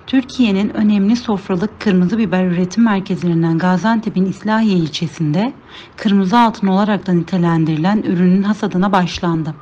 Türkiye'nin önemli sofralık kırmızı biber üretim merkezlerinden Gaziantep'in İslahiye ilçesinde kırmızı altın olarak da nitelendirilen ürünün hasadına başlandı.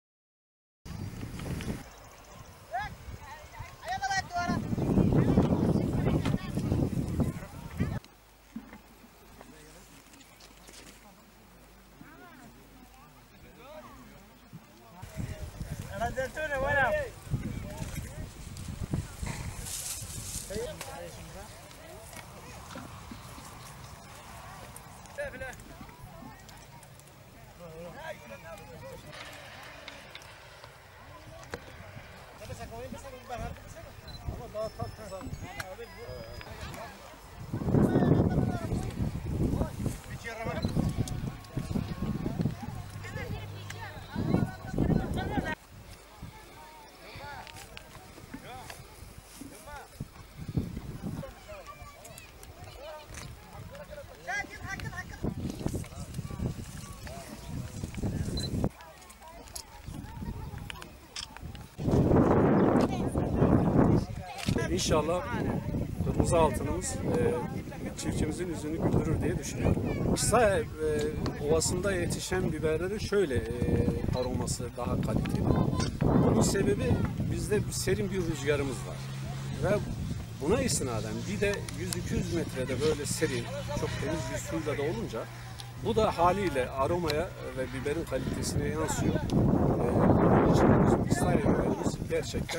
İnşallah kırmızı altınımız çiftçimizin yüzünü güldürür diye düşünüyorum. İslahiye Ovası'nda yetişen biberlerin şöyle aroması daha kaliteli. Bunun sebebi bizde serin bir rüzgarımız var. Ve buna istinaden bir de 100-200 metrede böyle serin, çok temiz bir suyla da olunca bu da haliyle aromaya ve biberin kalitesine yansıyor. Bunun için bizim İslahiye biberimiz gerçekten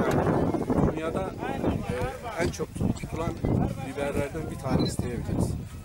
dünyada en çok tutulan biberlerden bir tanesi diyebiliriz.